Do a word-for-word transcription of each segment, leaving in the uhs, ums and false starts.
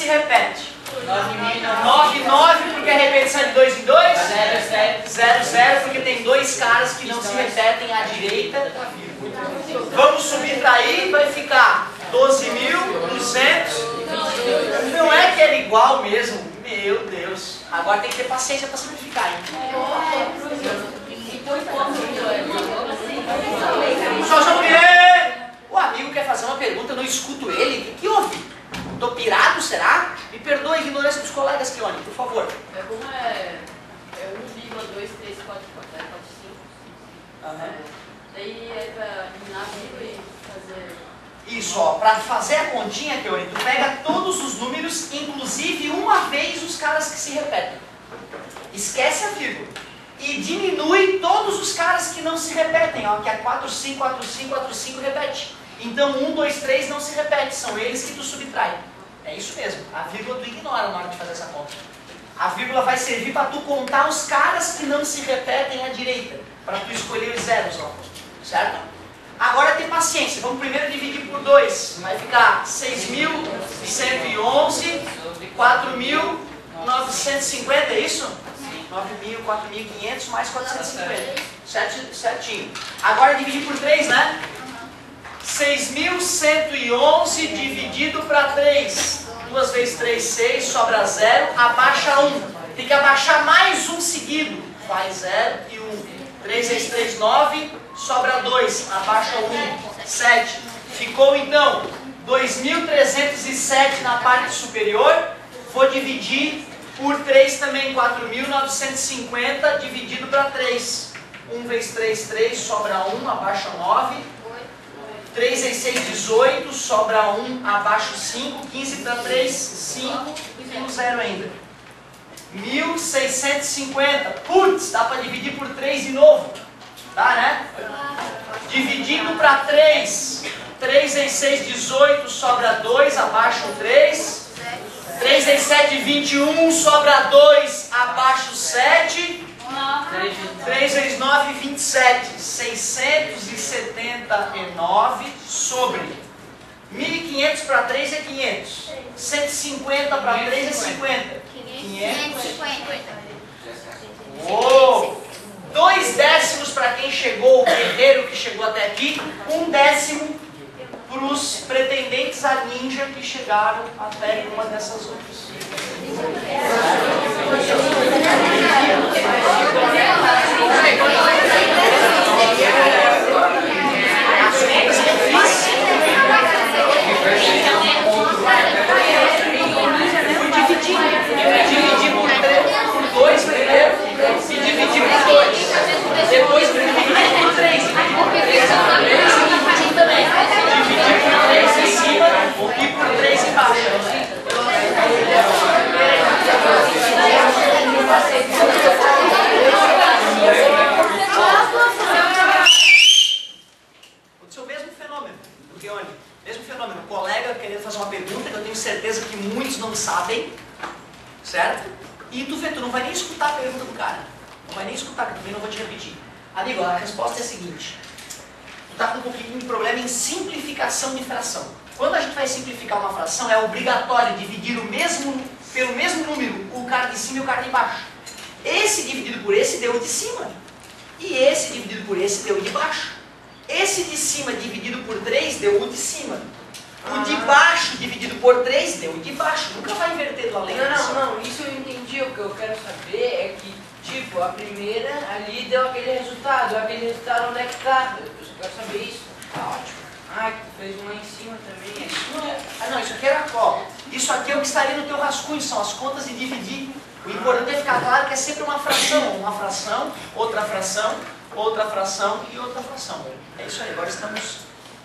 repete? nove, nove, porque a repetição é de dois em dois? zero, zero, porque tem dois caras que não se repetem à direita. Vamos subtrair, vai ficar doze mil duzentos. Não é que era igual mesmo? Meu Deus. Agora tem que ter paciência para simplificar, hein? Só João Pierre! O amigo quer fazer uma pergunta, eu não escuto ele. O que, que houve? Estou pirado, será? Me perdoa a ignorância dos colegas, Kione, por favor. É como é, é um vírgula dois três quatro quatro cinco. Uhum. Daí é para eliminar a vírgula e fazer... Isso, ó, para fazer a continha, Kione, tu pega todos os números, inclusive uma vez os caras que se repetem. Esquece a vírgula. E diminui todos os caras que não se repetem, ó, que é quatro, cinco, quatro, cinco, quatro, cinco repete. Então um, dois, três não se repete, são eles que tu subtrai. É isso mesmo, a vírgula tu ignora na hora de fazer essa conta. A vírgula vai servir para tu contar os caras que não se repetem à direita, para tu escolher os zeros, ó. Certo? Agora tem paciência, vamos primeiro dividir por dois. Vai ficar seis mil cento e onze, quatro mil novecentos e cinquenta, é isso? nove mil, quatro mil e quinhentos mais quatrocentos e cinquenta. Certo, certinho. Agora dividir por três, né? seis mil cento e onze dividido para três. duas vezes três, seis, sobra zero, abaixa um. Tem que abaixar mais um seguido. Faz zero e um. três vezes três, nove, sobra dois, abaixa um, sete. Ficou então dois mil trezentos e sete na parte superior. Vou dividir por três também, quatro mil novecentos e cinquenta dividido para três. um vezes três, três, sobra um, abaixa nove. três vezes seis, dezoito, sobra um, abaixo cinco, quinze para três, cinco e tem um zero ainda. mil seiscentos e cinquenta, putz, dá para dividir por três de novo. Dá, né? Dividindo para três, três vezes seis, dezoito, sobra dois, abaixo três. três vezes sete, vinte e um, sobra dois, abaixo sete. três vezes nove, vinte e sete. seiscentos e setenta e nove sobre mil e quinhentos para três é quinhentos. cento e cinquenta para três é cinquenta. quinhentos e cinquenta. Uou! Dois décimos para quem chegou, o guerreiro que chegou até aqui. Um décimo para os pretendentes a ninja que chegaram até uma dessas outras. Dividir por dois primeiro e dividir por dois. Depois dividir por três. Dividir por três em cima e por três embaixo. Aconteceu o mesmo fenômeno. Porque olha, mesmo fenômeno. O colega querendo fazer uma pergunta que eu tenho certeza que muitos não sabem. Certo? E tu vê, tu não vai nem escutar a pergunta do cara. Não vai nem escutar, que eu também não vou te repetir. Amigo, a resposta é a seguinte. Tu tá com um pouquinho de problema em simplificação de fração. Quando a gente vai simplificar uma fração, é obrigatório dividir o mesmo, pelo mesmo número, o cara de cima e o cara de baixo. Esse dividido por esse deu o de cima. E esse dividido por esse deu o de baixo. Esse de cima dividido por três deu o de cima. O de baixo dividido por três deu o de baixo. Nunca vai inverter do além. Não, não, não. Isso eu entendi. O que eu quero saber é que, tipo, a primeira ali deu aquele resultado. Aquele resultado onde é que tá? Eu só quero saber isso. Tá ótimo. Ah, que tu fez uma em cima também. Isso não é... Ah, não, isso aqui era qual? Isso aqui é o que estaria no teu rascunho, são as contas de dividir. O importante é ficar claro que é sempre uma fração. Uma fração, outra fração, outra fração e outra fração. É isso aí, agora estamos...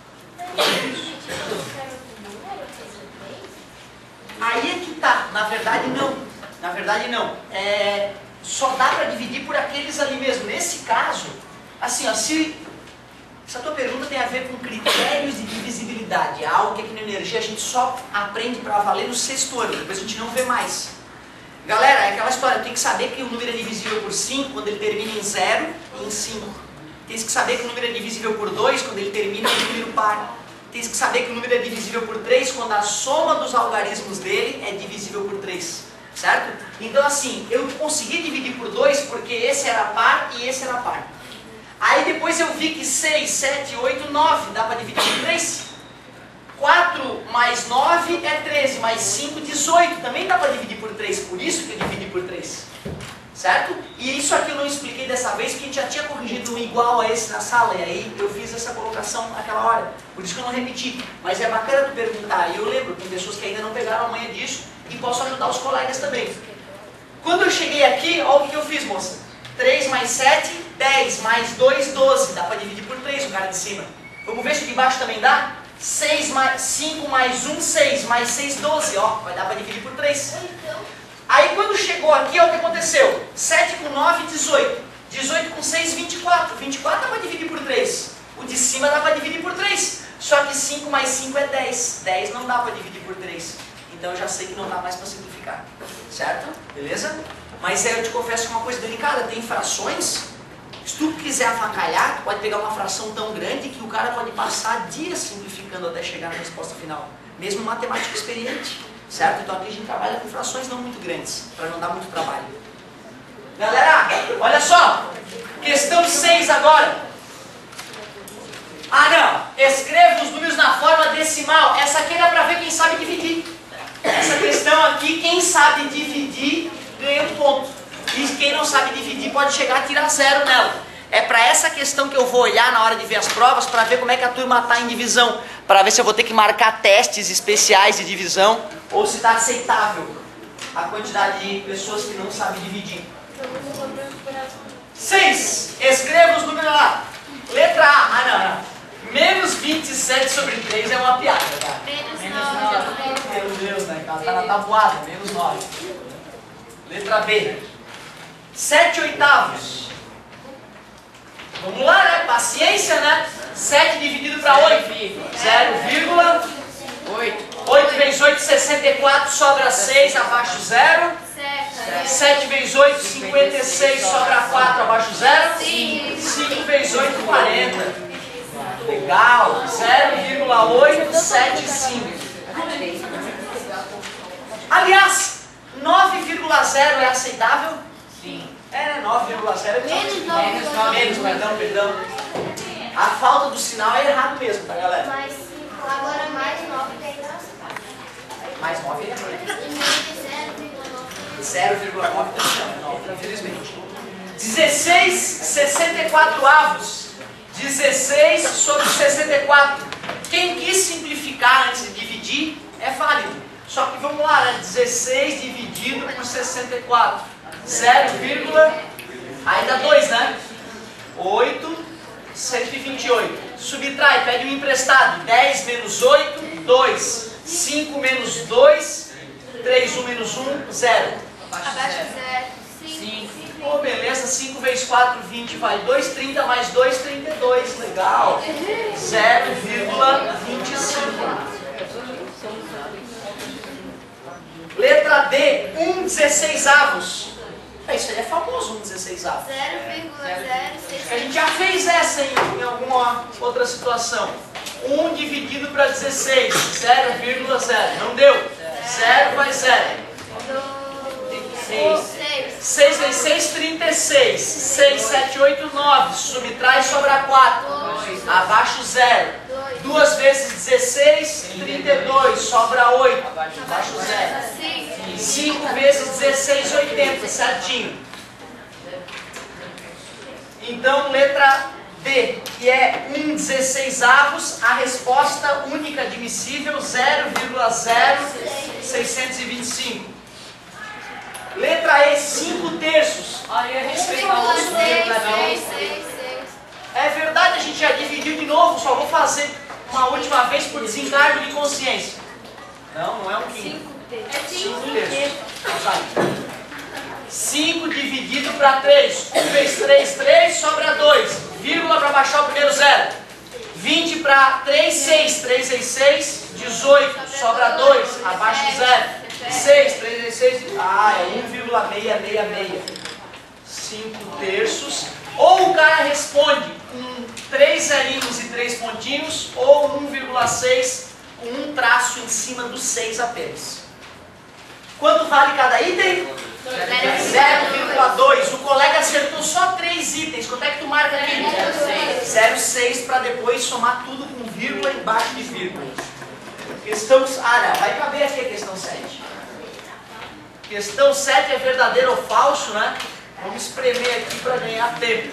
Aí é que tá, na verdade não, na verdade não, é, só dá para dividir por aqueles ali mesmo. Nesse caso, assim ó, se, se a tua pergunta tem a ver com critérios de divisibilidade, é algo que aqui na energia a gente só aprende para valer no sexto ano, depois a gente não vê mais. Galera, é aquela história, tem que saber que o número é divisível por cinco quando ele termina em zero e em cinco. Tem que saber que o número é divisível por dois quando ele termina em número par. tem que saber que o número é divisível por três quando a soma dos algarismos dele é divisível por três, certo? Então assim, eu consegui dividir por dois porque esse era par e esse era par. Aí depois eu vi que seis, sete, oito, nove dá para dividir por três. quatro mais nove é treze, mais cinco, dezoito. Também dá para dividir por três, por isso que eu dividi por três. Certo? E isso aqui eu não expliquei dessa vez, porque a gente já tinha corrigido um igual a esse na sala, e aí eu fiz essa colocação naquela hora. Por isso que eu não repeti. Mas é bacana tu perguntar, e eu lembro, tem pessoas que ainda não pegaram a manha disso, e posso ajudar os colegas também. Quando eu cheguei aqui, olha o que eu fiz, moça. três mais sete, dez, mais dois, doze. Dá para dividir por três o cara de cima. Vamos ver se o de baixo também dá? seis mais, cinco mais um, seis, mais seis, doze. Ó, vai dar para dividir por três. Aí quando chegou aqui, olha o que aconteceu. sete com nove, dezoito. dezoito com seis, vinte e quatro. vinte e quatro dá para dividir por três. O de cima dá para dividir por três. Só que cinco mais cinco é dez. dez não dá para dividir por três. Então eu já sei que não dá mais para simplificar. Certo? Beleza? Mas aí eu te confesso que é uma coisa delicada. Tem frações. Se tu quiser avacalhar, tu pode pegar uma fração tão grande que o cara pode passar dias simplificando até chegar na resposta final. Mesmo matemático experiente. Certo? Então aqui a gente trabalha com frações não muito grandes, para não dar muito trabalho. Galera, olha só. Questão seis agora. Ah não, escreva os números na forma decimal. Essa aqui dá para ver quem sabe dividir. Essa questão aqui, quem sabe dividir ganha um ponto. E quem não sabe dividir pode chegar a tirar zero nela. É para essa questão que eu vou olhar na hora de ver as provas, para ver como é que a turma está em divisão. Para ver se eu vou ter que marcar testes especiais de divisão, ou se está aceitável a quantidade de pessoas que não sabem dividir. seis. Escreva os números lá. Letra A. Ah, não, não. Menos vinte e sete sobre três é uma piada, cara. Menos nove. Meu Deus, né, cara? Tá na tabuada. Menos nove. Letra B. sete oitavos. Vamos lá, né? Paciência, né? sete dividido para oito. zero vírgula oito. oito vezes oito, sessenta e quatro, sobra seis, abaixo zero. sete vezes oito, cinquenta e seis, sobra quatro, abaixo zero. cinco vezes oito, quarenta. Legal. zero vírgula oito sete cinco. Aliás, nove vírgula zero é aceitável? Sim. É, nove vírgula zero é Menos nove. Menos, perdão, perdão. A falta do sinal é errado mesmo, tá, galera? Mais cinco, agora mais nove daí não se Mais nove é E zero vírgula nove não, infelizmente. dezesseis, sessenta e quatro avos. dezesseis sobre sessenta e quatro. Quem quis simplificar antes de dividir é válido. Só que vamos lá, né? dezesseis dividido por sessenta e quatro. zero, aí dá dois, né? oito, cento e vinte e oito. Subtrai, pede um emprestado. dez menos oito, dois. cinco menos dois, três, um menos um, zero. Abaixo zero. cinco. Oh, beleza, cinco vezes quatro, vinte, vai dois, trinta mais dois, trinta e dois. Legal. zero vírgula vinte e cinco. Letra D, um dezesseisavos. Isso aí é famoso, um dezesseisavos. zero vírgula zero seis. A gente já fez essa em, em alguma outra situação. um dividido para dezesseis, zero vírgula zero. Não deu. zero vai zero. seis vezes seis, trinta e seis. seis, sete, oito, nove. Subtrai, sobra quatro. Abaixo zero. duas vezes dezesseis, trinta e dois. Sobra oito. Abaixo zero. cinco vezes dezesseis, oitenta. Certinho. Então, letra D, que é um dezesseisavos, a resposta única admissível, zero vírgula zero seiscentos e vinte e cinco. Letra E, cinco terços. Aí a respeito ao nosso letra D. É verdade, a gente já dividiu de novo, só vou fazer uma última vez por desencargo de consciência. Não, não é um quinto. É cinco terços. cinco dividido para três. um vezes três, três, sobra dois. Vírgula para baixar o primeiro zero. vinte para três, seis. três vezes seis, dezoito. Sobra dois. Abaixo zero. seis, três vezes seis. Ah, é um vírgula seiscentos e sessenta e seis. cinco terços. Ou o cara responde com três zerinhos e três pontinhos, ou um vírgula seis com um traço em cima do seis apenas. Quanto vale cada item? zero vírgula dois. O colega acertou só três itens. Quanto é que tu marca aqui? zero vírgula seis para depois somar tudo com vírgula embaixo de vírgula. Questão... Ah, não. Vai caber aqui a questão sete. Questão sete é verdadeiro ou falso, né? Vamos espremer aqui para ganhar tempo.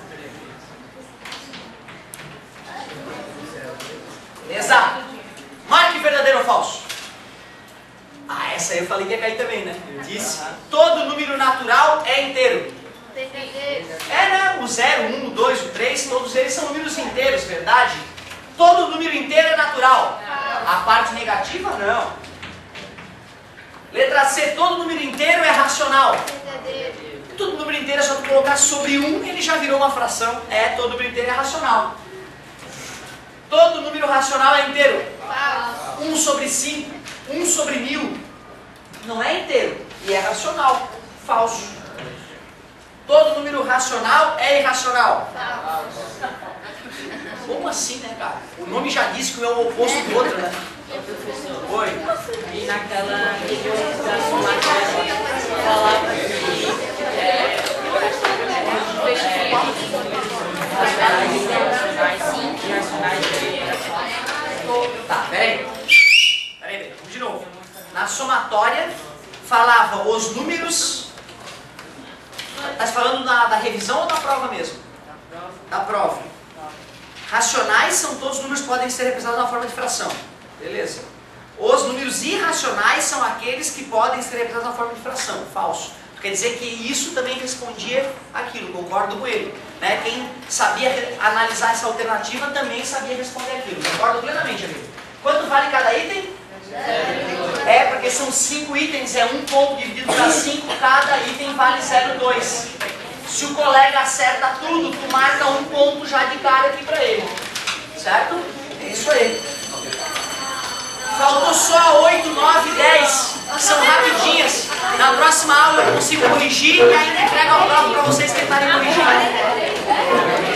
Exato. Marque verdadeiro ou falso. Ah, essa aí eu falei que ia cair também, né? Eu disse, todo número natural é inteiro. É, né? O zero, o um, o dois, o três, todos eles são números inteiros, verdade? Todo número inteiro é natural. A parte negativa, não. Letra C, todo número inteiro é racional. Todo número inteiro é só tu colocar sobre um, ele já virou uma fração. É, todo número inteiro é racional. Todo número racional é inteiro. um sobre cinco, um sobre mil. Não é inteiro. E é racional. Falso. Todo número racional é irracional. Como assim, né, cara? O nome já disse que um é o oposto do outro, né? Oi. E naquela representação falava que é, Tá, peraí. Peraí, peraí, vamos de novo. Na somatória, falava os números... Tá falando da, da revisão ou da prova mesmo? Da prova. Racionais são todos os números que podem ser representados na forma de fração. Beleza. Os números irracionais são aqueles que podem ser representados na forma de fração. Falso. Quer dizer que isso também respondia aquilo, concordo com ele. Né? Quem sabia analisar essa alternativa também sabia responder aquilo. Concordo plenamente, amigo. Quanto vale cada item? É, porque são cinco itens, é um ponto dividido para cinco, cada item vale zero vírgula dois. Se o colega acerta tudo, tu marca um ponto já de cara aqui para ele. Certo? É isso aí. Faltou só oito, nove, dez, que são rapidinhas. Na próxima aula eu consigo corrigir e ainda entrego a prova para vocês tentarem corrigir.